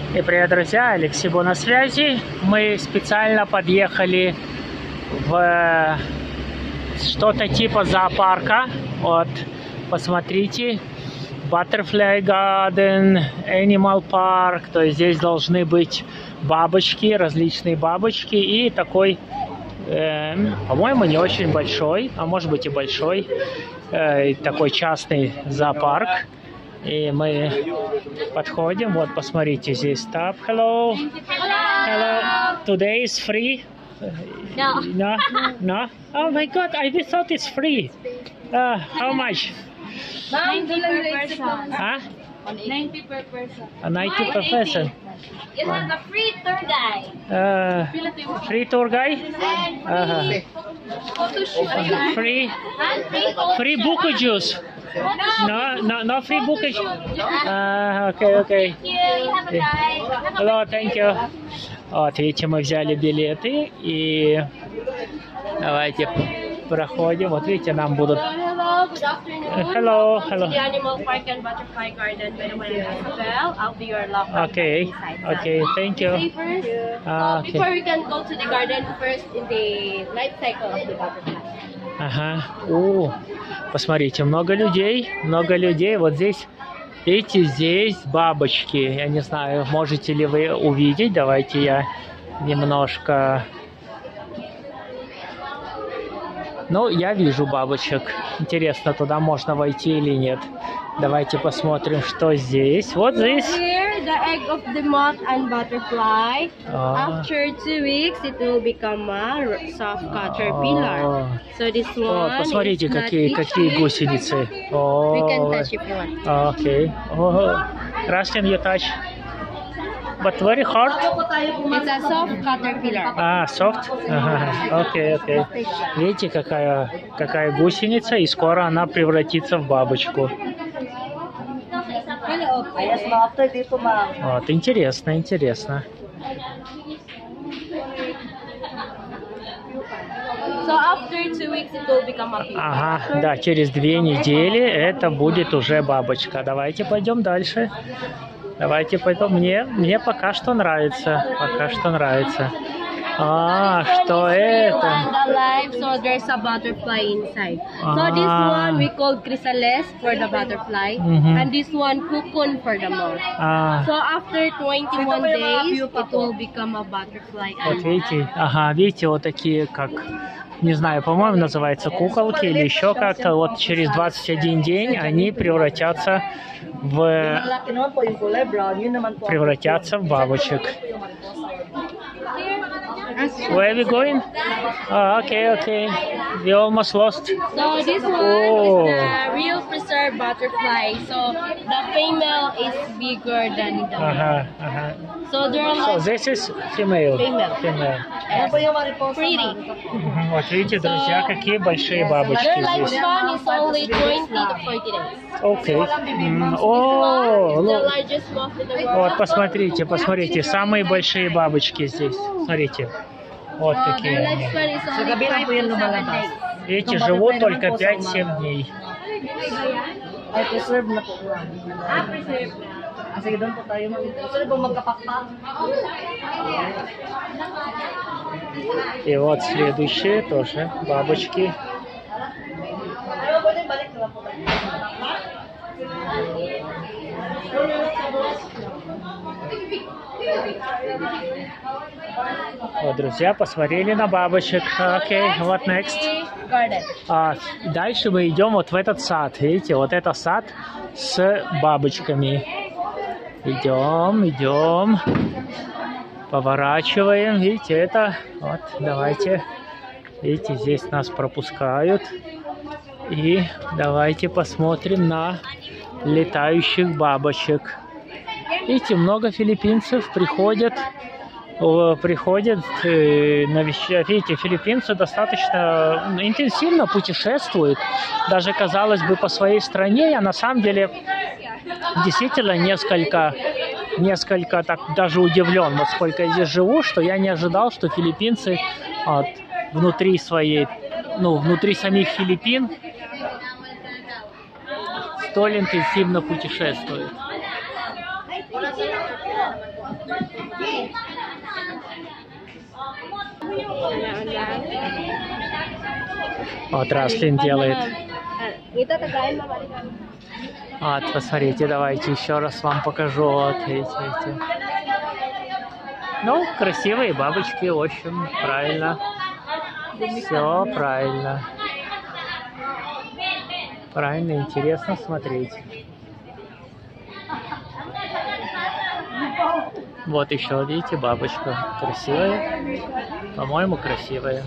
И привет, друзья! Алексей Бо на связи. Мы специально подъехали в что-то типа зоопарка. Вот, посмотрите. Butterfly Garden, Animal Park. То есть здесь должны быть бабочки, различные бабочки. И такой, по-моему, не очень большой, а может быть и большой, такой частный зоопарк. И мы подходим, вот посмотрите, здесь stop. Hello. Hello. Today is free? No. No? No? Oh my god, I thought it's free. How much? 90 per person. Huh? 90 per person. 90 per person. You have a free tour guide. Free tour guide? And photo shoot. Free? And Free book juice? No free book. Okay. Thank you. Have a guide. Hello, thank you. Вот, видите, мы взяли билеты и давайте проходим. Вот видите, нам будут... Hello, good afternoon. Hello. The Animal Park and Butterfly Garden. By the way, Isabel, I'll be your local. Okay, thank you. Say first. Okay. Before we can go to the garden, first in the life cycle of the butterfly. Ага. О, посмотрите, много людей. Вот здесь, видите, здесь бабочки. Я не знаю, можете ли вы увидеть. Давайте я немножко... Ну, я вижу бабочек. Интересно, туда можно войти или нет. Давайте посмотрим, что здесь. Вот здесь. Here, the egg of the moth and butterfly. After 2 weeks, it will become a soft caterpillar. So this one. О, посмотрите, какие гусеницы. We can touch if you want. Окей. Russian you touch. But very hard. It's a soft caterpillar. Soft? Окей. Видите, какая гусеница, и скоро она превратится в бабочку. Вот, интересно. So after 2 weeks, it will become a pupa. Ага, да, через 2 недели это будет уже бабочка. Давайте пойдем дальше. Давайте пойдем. Мне пока что нравится. Что это? Alive, so there's a butterfly inside. So this one we call chrysalis for the butterfly, and this one cocoon for the moth. So after 21 days, it will become a butterfly. Вот видите, вот такие, как, не знаю, по-моему, называется куколки или еще как-то. Вот через 21 день они превратятся в бабочек. Where are we going? Okay. We almost lost. So this one is the real preserved butterfly. So the female is bigger than the male. So there are So this is female. Female. Pretty. Вот видите, друзья, какие большие бабочки Their здесь. lifespan is only 20 to 40 days. Окей. The largest moth in the world. Вот, посмотрите, самые большие бабочки здесь. Смотрите, вот такие Their они. lifespan is only 5 to 7 days. Эти живут только 5-7 дней. Preserved. Sige, doon po tayo. Gusto ba magkapakpak? И вот следующие тоже бабочки. Вот, друзья, посмотрели на бабочек. Окей, what next? Garden. Дальше мы идем вот в этот сад. Видите, вот это сад с бабочками. Идем. Поворачиваем. Видите, это... Вот, давайте. Видите, здесь нас пропускают. И давайте посмотрим на летающих бабочек. Видите, много филиппинцев приходят навещать. Видите, филиппинцы достаточно интенсивно путешествуют. Даже, казалось бы, по своей стране. Я на самом деле действительно несколько так даже удивлен, вот сколько я здесь живу, что я не ожидал, что филиппинцы внутри самих Филиппин столь интенсивно путешествуют. Вот Раслин делает. Вот, посмотрите, давайте еще раз вам покажу. Вот эти. Ну, красивые бабочки, в общем, правильно. Все правильно. Правильно, интересно смотреть. Вот еще, видите, бабочка. Красивая. По-моему, красивая.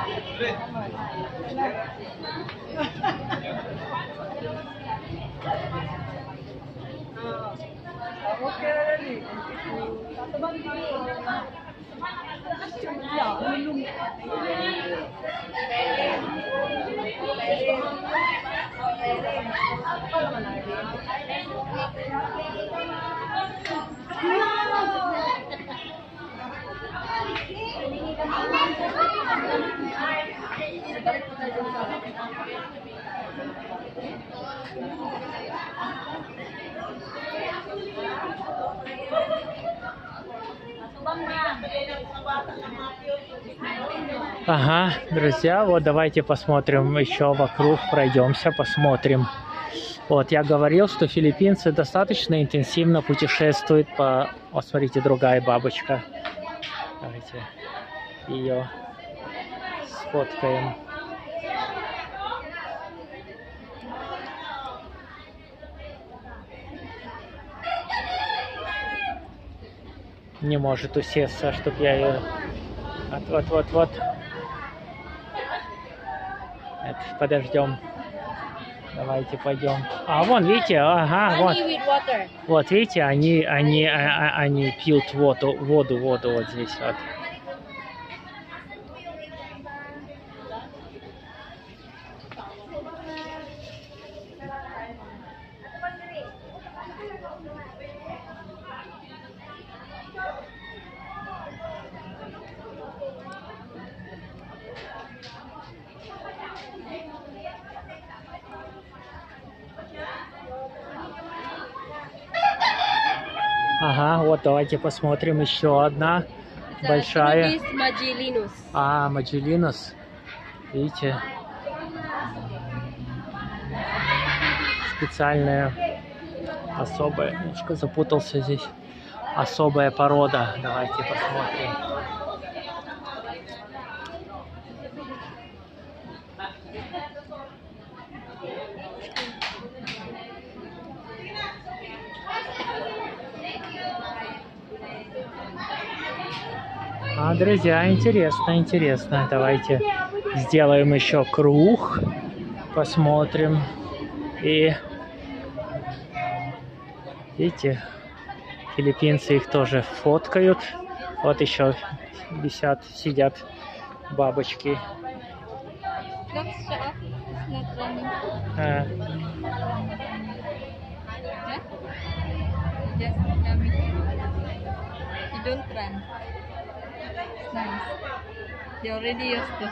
Ага, друзья, вот давайте посмотрим еще вокруг, пройдемся, посмотрим. Вот, я говорил, что филиппинцы достаточно интенсивно путешествуют по... Вот, смотрите, другая бабочка. Давайте ее сфоткаем. Не может усесться, чтобы я ее... Вот. Это, подождем. Давайте пойдем. А вон, видите, ага, вот. Вот, видите, они пьют воду вот здесь вот. Ага, вот давайте посмотрим еще одна большая. Magellus. А, Magellus. Видите? Специальная, особая, немножко запутался здесь. Особая порода. Давайте посмотрим. Друзья, интересно. Давайте сделаем еще круг, посмотрим. И видите, филиппинцы их тоже фоткают. Вот еще сидят бабочки. Nice. They already used to.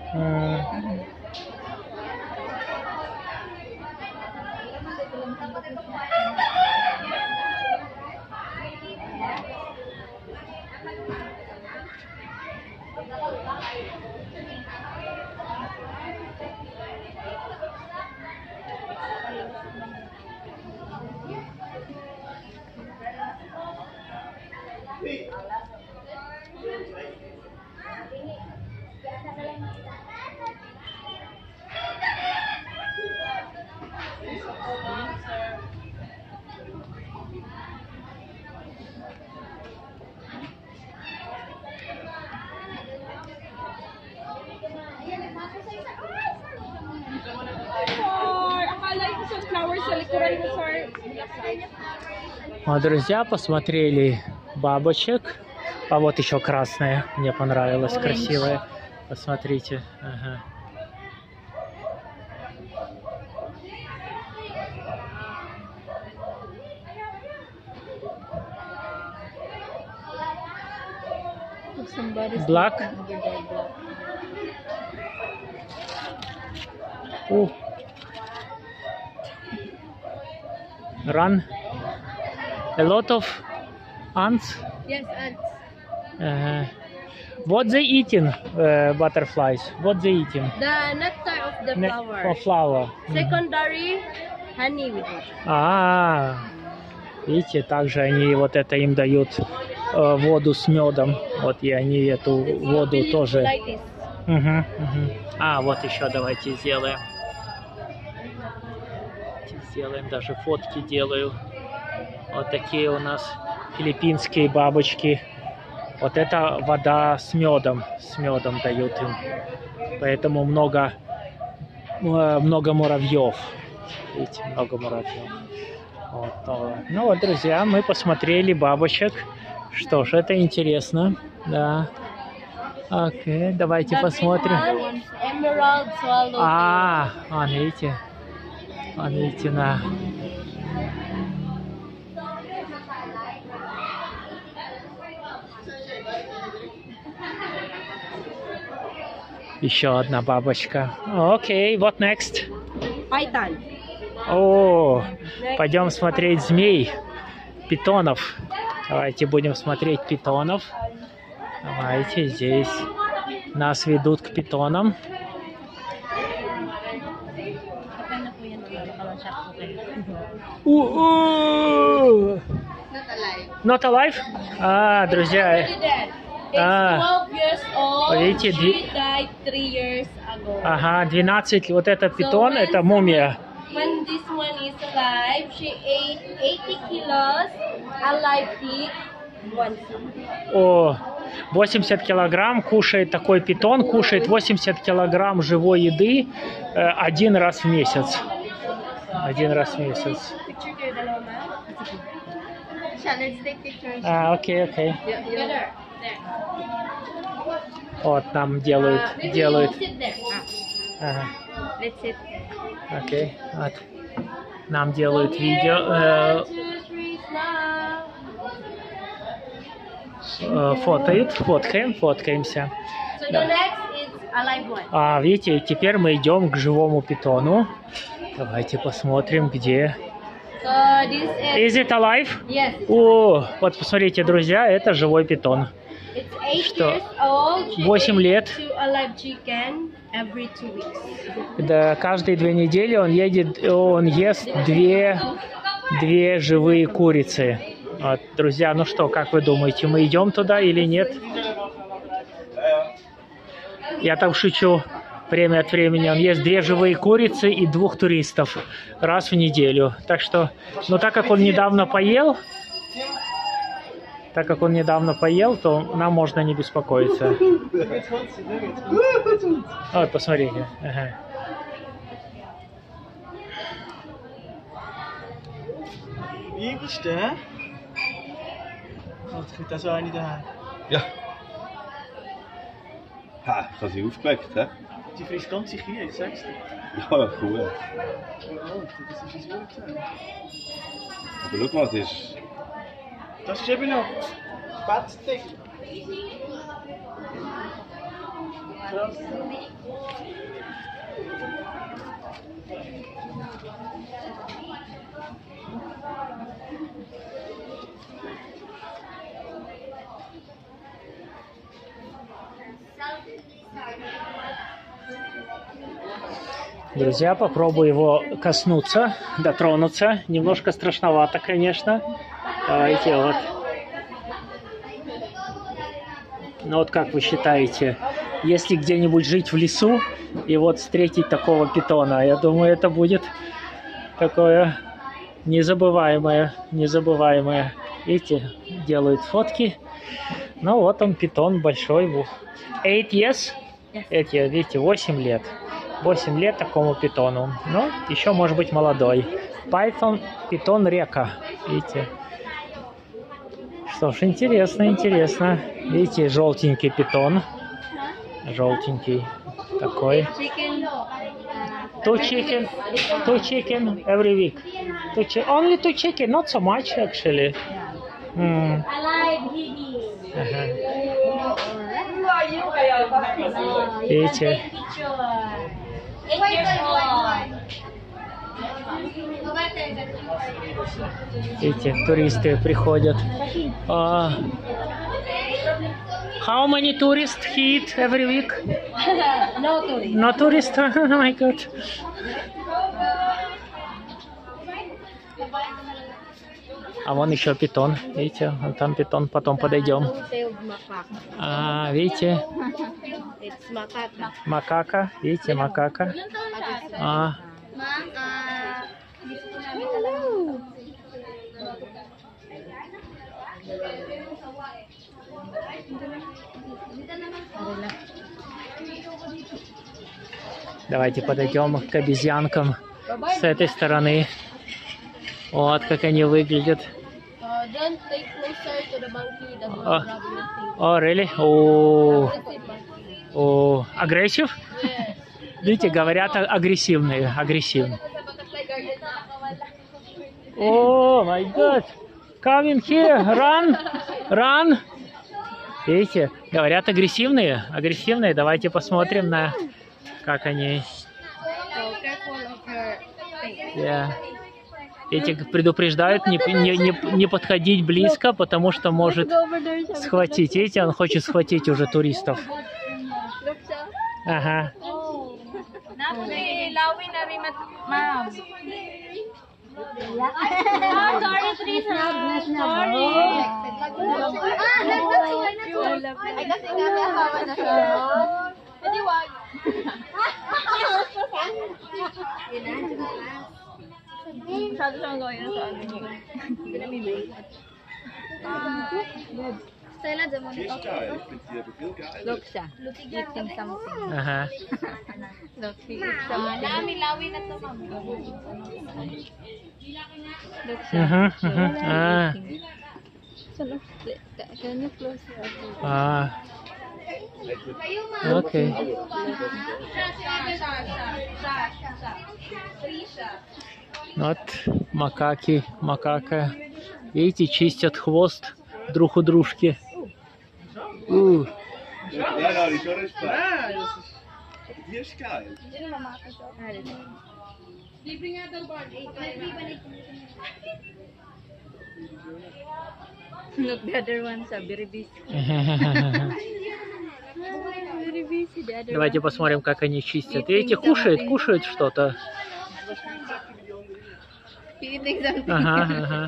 Друзья, посмотрели бабочек. А вот еще красная. Мне понравилась, красивая. Посмотрите. Ага. Black. Run. A lot of Ants? Yes, ants. What they eating, butterflies? What they eating? The nectar of the flower. Flower. Secondary, honey with it. Видите, также они вот это им дают воду с медом. Вот и они эту воду тоже. Like Вот еще давайте сделаем. Сделаем, даже фотки делаю. Вот такие у нас филиппинские бабочки. Вот это вода с медом дают им. Поэтому много муравьев. Видите, много муравьев. Вот. Ну вот, друзья, мы посмотрели бабочек. Что ж, это интересно. Да. Окей, давайте посмотрим. Emerald swallow. Видите, на... Еще одна бабочка. Окей, what next? Python. Пойдем смотреть змей, питонов. Давайте будем смотреть питонов. Давайте, здесь нас ведут к питонам. Not alive? Друзья. It's 12 years old. Видите, She died 3 years ago. 12. Вот это питон, это мумия. When this one is alive, she ate 80 kilos alive pig once. 80 килограмм кушает такой питон, кушает 80 килограмм живой еды один раз в месяц. Окей. Вот нам делают. Окей. Вот. Нам делают видео. Фоткаемся. Да. Видите, теперь мы идем к живому питону. Давайте посмотрим, где. Is it alive? Yes. Вот посмотрите, друзья, это живой питон. Что? 8 лет. Да, каждые 2 недели он ест две живые курицы. Вот, друзья, ну что, как вы думаете, мы идем туда или нет? Я там шучу. Время от времени он ест 2 живые курицы и 2 туристов раз в неделю. Так что, так как он недавно поел, то нам можно не беспокоиться. Вот, посмотрите. Ja. Ich habe sie aufgelegt, hä? Die frisst ganze Kühe, ich sag's dir. Ja, cool. Das ist ein Wort. Aber schau mal, das ist... Das ist eben noch Spätzle. Krass. Друзья, попробую его коснуться, дотронуться. Немножко страшновато, конечно. Давайте вот. Ну вот как вы считаете, если где-нибудь жить в лесу и вот встретить такого питона, я думаю, это будет такое незабываемое. Видите, делают фотки. Ну вот он, питон большой. 8 years? Эти, видите, 8 лет. 8 лет такому питону. Ну, еще может быть молодой. Питон река. Видите? Что ж, интересно. Видите, желтенький питон. Желтенький такой. Two chicken every week. Only 2 chicken, not so much actually. Видите? Эти туристы приходят. How many tourists he eat every week? No tourists. No tourists? Oh my god. А вон еще питон. Видите, вон там питон. Потом подойдем. Видите? It's macaca. Макака. Видите, макака. Давайте подойдем к обезьянкам с этой стороны. Вот как они выглядят. Don't take closer to the monkey that will Oh. grab your thing. О, really? О, агрессив? Yes. Видите, говорят агрессивные, агрессивные. О, my God! Come in here, run, run! Видите, говорят агрессивные, агрессивные. Давайте посмотрим на, как они. So careful of your thing. Yeah. Эти предупреждают не подходить близко, потому что может схватить. Видите, он хочет схватить уже туристов. Ага. Masyado siyang gawin sa ano niyo. Stella, the one look siya. Eating something. Ага. Look, he eats something. Look siya. So look, can you close your eyes? Окей. Вот макаки, макака. Видите, чистят хвост друг у дружки. Ja, die schon ist klar. Die ist geil. Look, the other ones are very busy. Very busy, the other Давайте посмотрим, как они чистят. Видите, кушают что-то. eating something. Ага.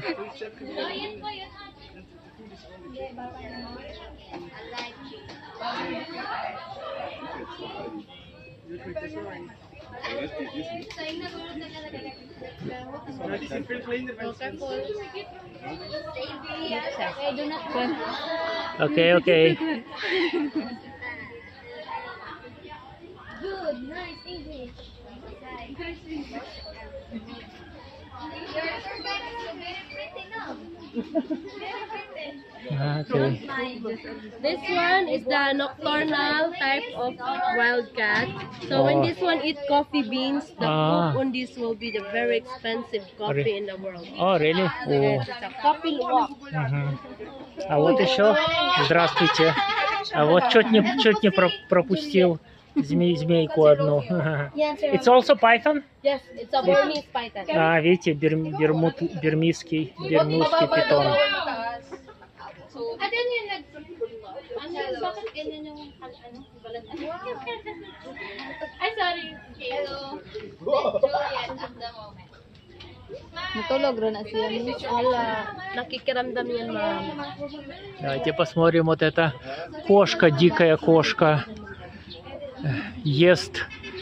Окей. Good, nice English. Окей. This one is the nocturnal type of wildcat. So when this one eat coffee beans, the cook on this will be the very expensive coffee in the world. О, really? О. It's a coffee walk. А вот еще, здравствуйте. А вот чуть не пропустил змейку одну. It's also python? Yes, it's a Burmese python. Видите, бермудский питон. Ay, sorry. Hello. Juliet at the moment. Natulog rin na siya. Wala, nakikiramdam yan, ma'am. Давайте посмотрим вот это. Кошка, дикая кошка. Ест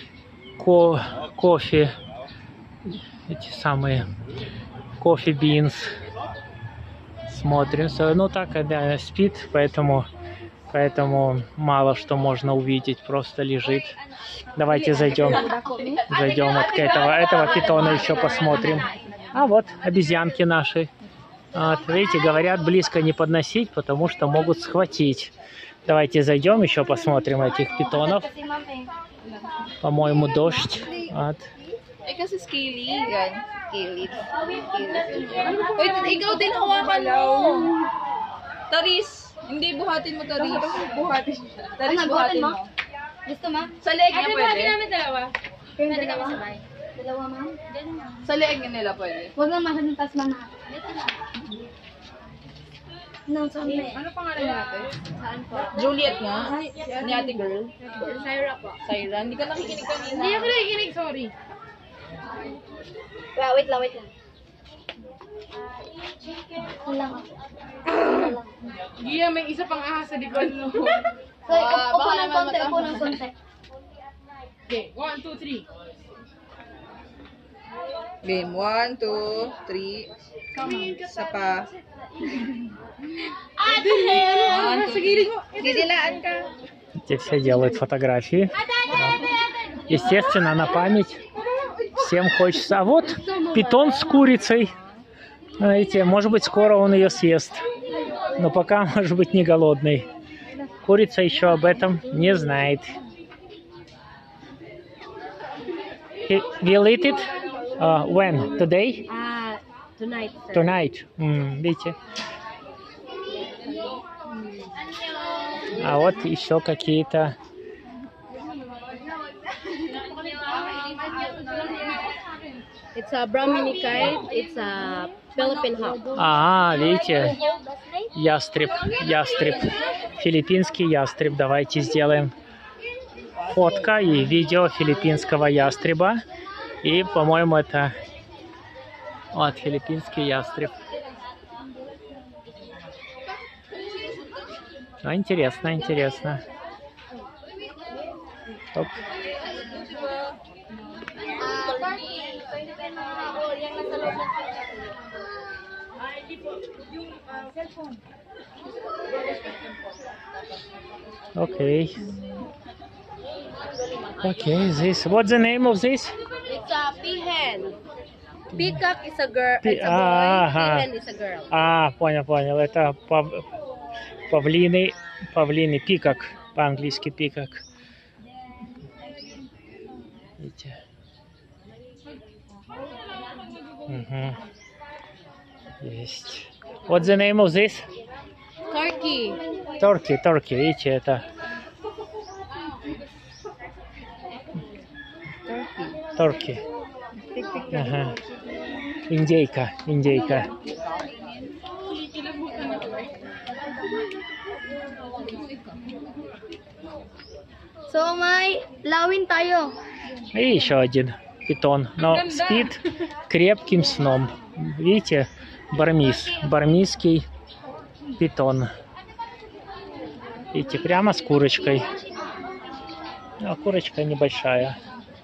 кофе. Эти самые кофе бинс. Смотрим. Ну так, да, спит, поэтому мало что можно увидеть. Просто лежит. Давайте зайдем вот к этого питона еще посмотрим. А вот обезьянки наши. Вот, видите, говорят, близко не подносить, потому что могут схватить. Давайте зайдем еще посмотрим этих питонов. По-моему, дождь. Вот. Eh, kasi scaly. Yan. Scaly. Wait, ikaw din hawakan mo. Taris. Hindi, buhatin mo, Taris. Buhatin. Taris, buhatin mo. Gusto mo? Sa leg niya pwede. namin dalawa. Pwede ka masabay. Dalawa, ma'am? Sa leeg nila pwede. Huwag lang masyadong tas, ma'am. No, sorry. Ano pangalan natin? Saan po? Juliet nga. Ni ate girl. Syra po. Syra. Hindi ka nakikinig kanina. Hindi ako nakikinig, sorry. Wait lang. Wala nga. Gia, may isa pang ahas sa likod mo. So, upo ng konti. Okay, 1, 2, 3. Game 1, 2, 3. Isa pa. Didilaan ka. Эти все делают фотографии. Естественно, на память. Всем хочется. А вот питон с курицей. Знаете, может быть, скоро он ее съест. Но пока, может быть, не голодный. Курица еще об этом не знает. We'll eat it when? Today? Tonight, sir. Tonight. Видите? А вот еще какие-то... It's a Brahmini kite. It's a Philippine hawk. Ага, видите? Ястреб. Филиппинский ястреб. Давайте сделаем фотка и видео филиппинского ястреба. И, по-моему, это вот филиппинский ястреб. Ну, интересно. Оп. Okay, this. What's the name of this? It's a peahen. Peacock is a girl. It's a boy. Peahen is a girl. Понял. Это павлины пикак. По-английски пикак. Видите? Угу. Есть. What's the name of this? Turkey. Видите, это... Turkey. Ага. Индейка. So, may lawin tayo. И еще один питон. Но спит крепким сном. Видите? Бармийский питон. Видите, прямо с курочкой. А курочка небольшая.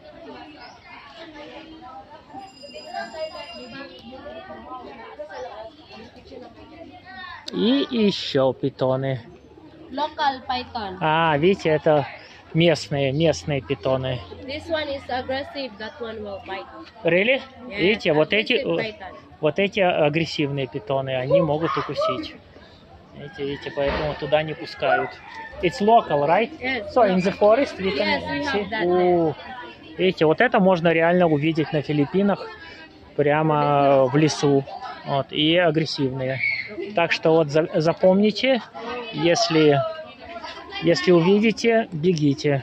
И еще питоны. Local python. Видите, это местные питоны. This one is aggressive, that one will bite. Really? Yeah, Видите, python. вот эти агрессивные питоны, они могут укусить. Видите, поэтому туда не пускают. It's local, right? Yes. So in the forest we can Yes, we see. have that there. Видите, вот это можно реально увидеть на Филиппинах, прямо в лесу. Вот, и агрессивные. Так что вот запомните, если увидите, бегите.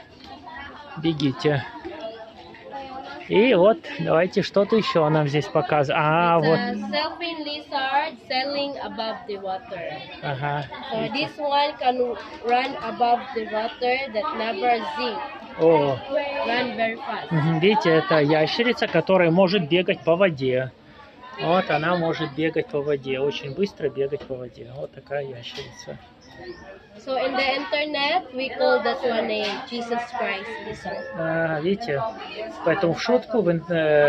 И вот, давайте что-то еще нам здесь показывает. Вот. Selfie lizard sailing above the water. Ага. So this one can run above the water that never sink. О. Run very fast. Видите, это ящерица, которая может бегать по воде. Вот она может бегать по воде, очень быстро бегать по воде. Вот такая ящерица. So in the internet, we call that one a Jesus Christ lizard. Видите, поэтому в шутку в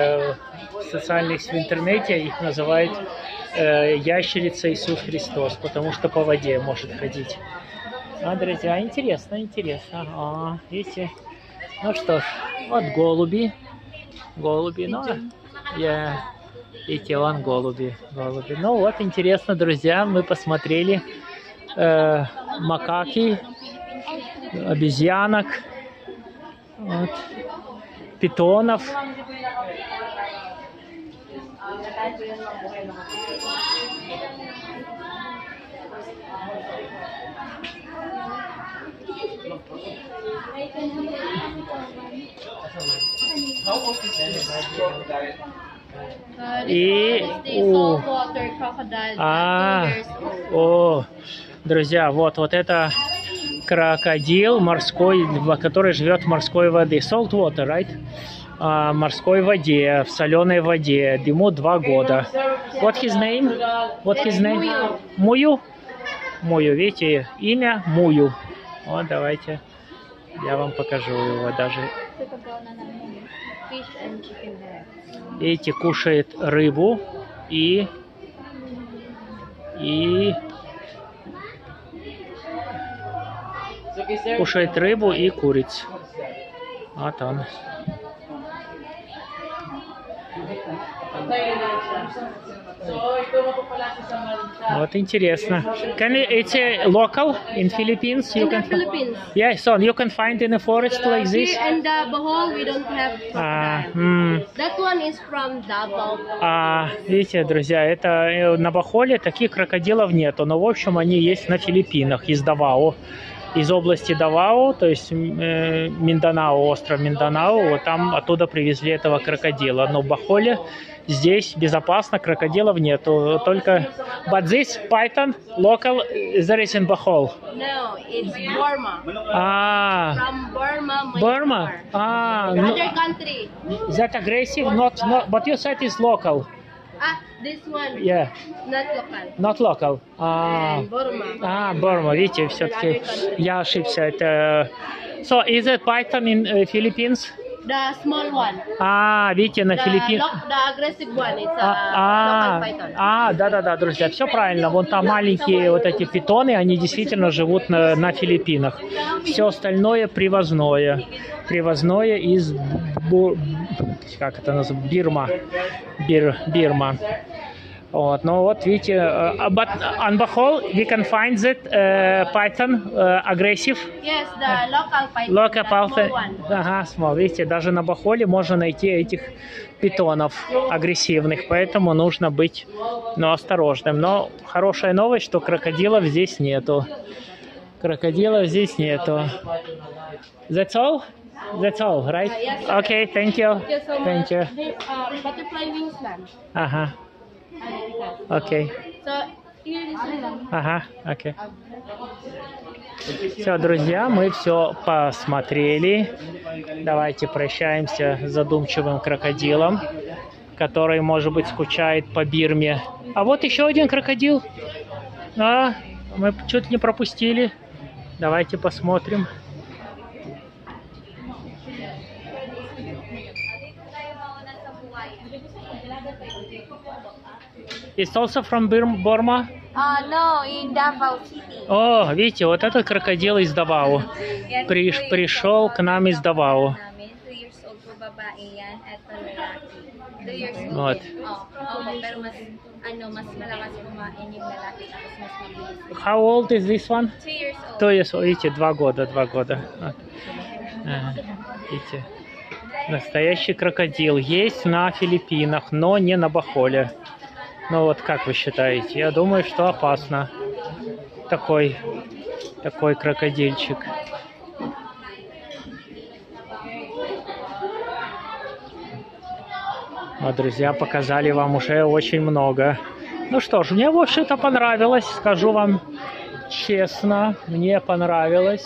интернете их называют ящерица Иисус Христос, потому что по воде может ходить. Друзья, интересно. Видите? Ну что ж, вот голуби, ну, видите, вон голуби. Ну вот, интересно, друзья, мы посмотрели макаки, обезьянок, вот, питонов. И... Saltwater crocodile. О, друзья, вот это крокодил морской, который живет в морской воде. Salt water, right? Морской воде, в соленой воде. Ему 2 года. What his name? What his name? Мую? Мую, видите, имя Мую. Вот, давайте, я вам покажу его даже. Видите, кушает рыбу и кушает рыбу и куриц. Вот он. Вот интересно. It's a local in Philippines. In the Philippines. Yeah, so you can find in a forest like this. Here in the Bohol, we don't have crocodile. That one is from Davao. Видите, друзья, это на Бохоле таких крокодилов нету, но в общем они есть на Филиппинах из Давао. Из области Давао, то есть Минданао, остров Минданао, вот там оттуда привезли этого крокодила. Но в Бохоле здесь безопасно, крокодилов нету, только... But this python local, there is in Bohol. No, it's Burma. From Burma, Myanmar. Burma? Other country. That aggressive? Not, but you said it's local. This one. Yeah. Not local. Not local. Burma. Burma, видите, все-таки я ошибся. Это... So, is it python in Philippines? The small one. Видите, на Филиппинах. The aggressive one, it's a local python. Да, друзья, все правильно. Вон там маленькие вот эти питоны, они действительно живут на Филиппинах. Все остальное привозное. Привозное из как это называется? Бирма. Вот, ну вот видите, but on Bohol we can find that python aggressive. Yes, the local python. Local python. Small one. Small. Видите, даже на Бохоле можно найти этих питонов агрессивных, поэтому нужно быть, осторожным. Но хорошая новость, что крокодилов здесь нету. Крокодилов здесь нету. That's all? That's all, right? Yes. Okay, thank you. Thank you. Butterfly wings land. Окей. So, here is окей. Все, друзья, мы все посмотрели. Давайте прощаемся с задумчивым крокодилом, который, может быть, скучает по Бирме. А вот еще один крокодил. Мы чуть не пропустили. Давайте посмотрим. It's also from Burma? No, in Davao City. О, видите, вот этот крокодил из Давао. Пришел к нам из Давао. Вот. How old is this one? 2 years old. 2 years old. Видите, 2 года. Видите, настоящий крокодил есть на Филиппинах, но не на Бохоле. Ну вот как вы считаете? Я думаю, что опасно. Такой крокодильчик. Друзья, показали вам уже очень много. Ну что ж, мне в общем-то понравилось. Скажу вам честно, мне понравилось.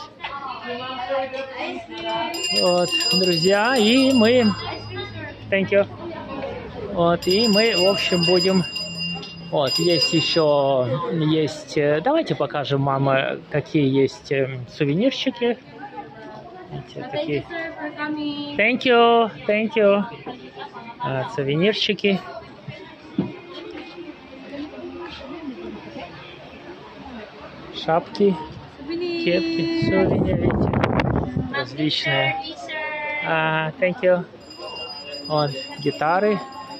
Вот, друзья, и мы... Thank you. Вот, и мы, в общем, будем... Вот, есть еще... Давайте покажем вам, какие есть сувенирчики. Такие. Thank you. Сувенирчики. Шапки, кепки, сувениры различные. Thank you. Вот, гитары.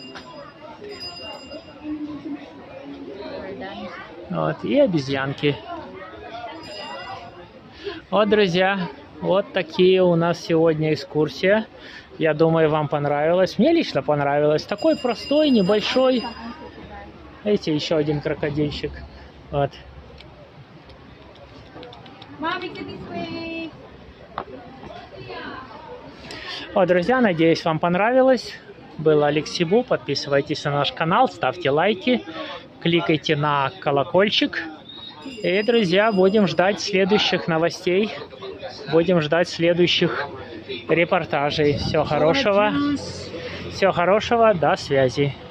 Вот, и обезьянки. Вот, друзья, вот такие у нас сегодня экскурсия. Я думаю, вам понравилось. Мне лично понравилось. Такой простой, небольшой. Видите, еще один крокодильчик. Вот. Вот, друзья, надеюсь, вам понравилось. Был Алексибу. Подписывайтесь на наш канал, ставьте лайки, кликайте на колокольчик. И, друзья, будем ждать следующих новостей. Будем ждать следующих репортажей. Всего хорошего. Всего хорошего. До связи.